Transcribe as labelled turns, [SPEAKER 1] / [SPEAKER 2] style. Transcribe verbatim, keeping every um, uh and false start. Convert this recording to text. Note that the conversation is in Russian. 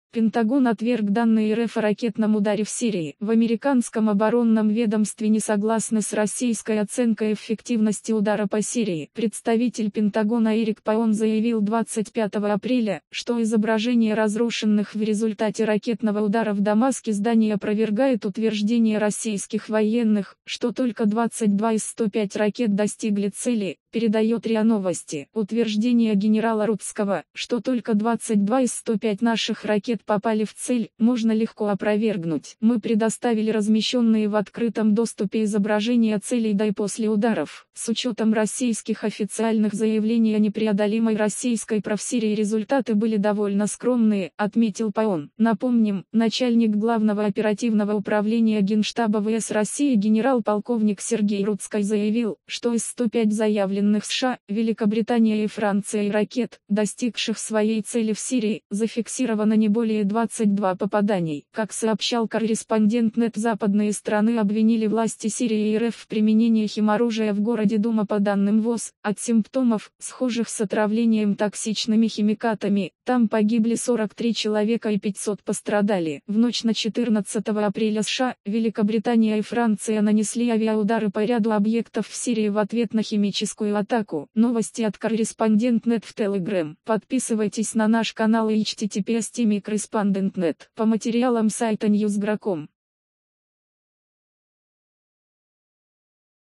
[SPEAKER 1] Пентагон отверг данные РФ о ракетном ударе в Сирии. В американском оборонном ведомстве не согласны с российской оценкой эффективности удара по Сирии. Представитель Пентагона Эрик Паон заявил двадцать пятого апреля, что изображение разрушенных в результате ракетного удара в Дамаске зданий опровергает утверждение российских военных, что только двадцать два из ста пяти ракет достигли цели, передает РИА Новости. Утверждение генерала Рудского, что только двадцать два из ста пяти наших ракет попали в цель, можно легко опровергнуть. Мы предоставили размещенные в открытом доступе изображения целей до и после ударов. С учетом российских официальных заявлений о непреодолимой российской правсирии результаты были довольно скромные, отметил Паон. Напомним, начальник Главного оперативного управления Генштаба ВС России генерал-полковник Сергей Рудской заявил, что из ста пяти заявленных США, Великобритания и Франция ракет, достигших своей цели в Сирии, зафиксировано не более двадцати двух попаданий. Как сообщал корреспондент НЕТ, западные страны обвинили власти Сирии и РФ в применении химоружия в городе Дума. По данным ВОС, от симптомов, схожих с отравлением токсичными химикатами, там погибли сорок три человека и пятьсот пострадали. В ночь на четырнадцатое апреля США, Великобритания и Франция нанесли авиаудары по ряду объектов в Сирии в ответ на химическую атаку. Новости от корреспондент НЕТ в Telegram. Подписывайтесь на наш канал и эйч ти ти пи эс точка корреспондент точка нет по материалам сайта ньюс точка гра точка ком.